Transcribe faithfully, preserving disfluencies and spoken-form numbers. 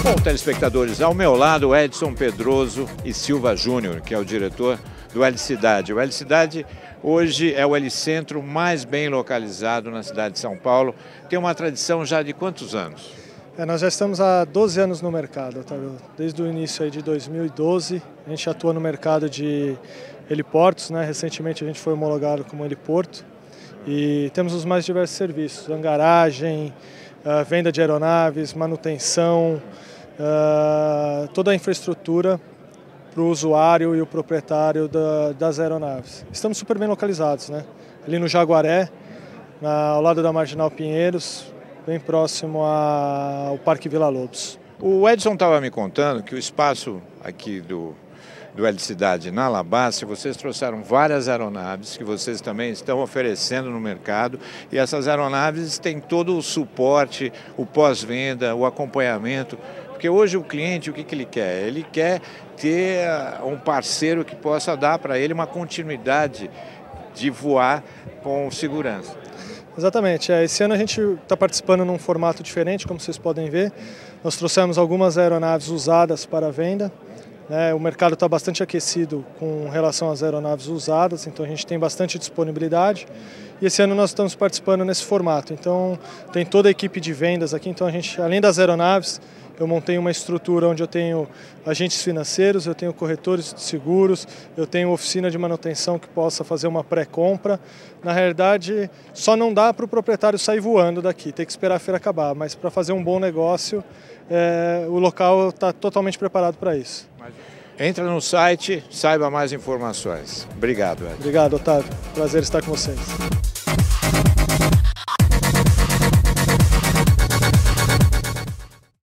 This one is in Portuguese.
Bom, telespectadores, ao meu lado, Edson Pedroso e Silva Júnior, que é o diretor do Helicidade. O Helicidade hoje é o helicentro mais bem localizado na cidade de São Paulo. Tem uma tradição já de quantos anos? É, nós já estamos há doze anos no mercado, Otávio. Desde o início aí de dois mil e doze, a gente atua no mercado de heliportos, né? Recentemente a gente foi homologado como heliporto e temos os mais diversos serviços, hangaragem, venda de aeronaves, manutenção, Uh, toda a infraestrutura para o usuário e o proprietário da, das aeronaves. Estamos super bem localizados, né? Ali no Jaguaré, na, ao lado da Marginal Pinheiros, bem próximo a, ao Parque Vila Lobos. O Edson estava me contando que o espaço aqui do, do Helicidade na Alabastro, vocês trouxeram várias aeronaves que vocês também estão oferecendo no mercado, e essas aeronaves têm todo o suporte, o pós-venda, o acompanhamento. Porque hoje o cliente, o que, que ele quer? Ele quer ter um parceiro que possa dar para ele uma continuidade de voar com segurança. Exatamente. Esse ano a gente está participando num formato diferente, como vocês podem ver. Nós trouxemos algumas aeronaves usadas para venda. O mercado está bastante aquecido com relação às aeronaves usadas, então a gente tem bastante disponibilidade. E esse ano nós estamos participando nesse formato. Então tem toda a equipe de vendas aqui, então a gente, além das aeronaves, eu montei uma estrutura onde eu tenho agentes financeiros, eu tenho corretores de seguros, eu tenho oficina de manutenção que possa fazer uma pré-compra. Na realidade, só não dá para o proprietário sair voando daqui, tem que esperar a feira acabar, mas para fazer um bom negócio, é, o local está totalmente preparado para isso. Entra no site, saiba mais informações. Obrigado, Ed. Obrigado, Otávio. Prazer estar com vocês.